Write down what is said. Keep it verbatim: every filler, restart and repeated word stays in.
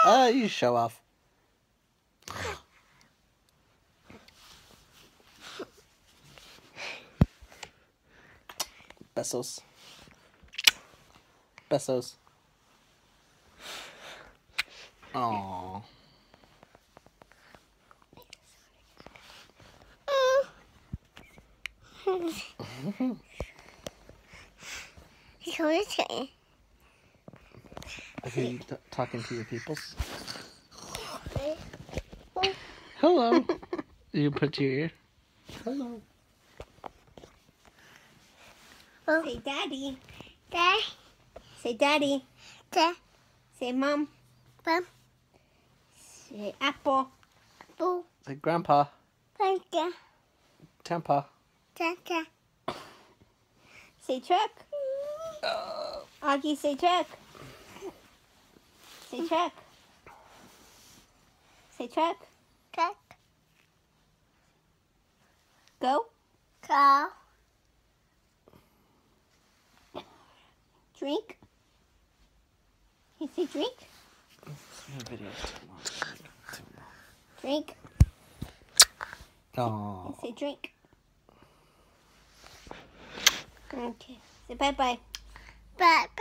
Oh, you show off. Besos. Besos. Aww. Are you t talking to your peoples? Hello. You put to your ear. Hello. Say daddy. Dad. Say daddy. Dad. Say mom. Mom. Say apple. Boo. Say grandpa. Grandpa. Tampa. Tata. Say truck. Uh, Augie, say truck. Say truck. Say truck. Duck. Go. Cow. Drink. You say drink. video's too long. Too Drink. long. You say drink. Okay. Say bye bye. Bye.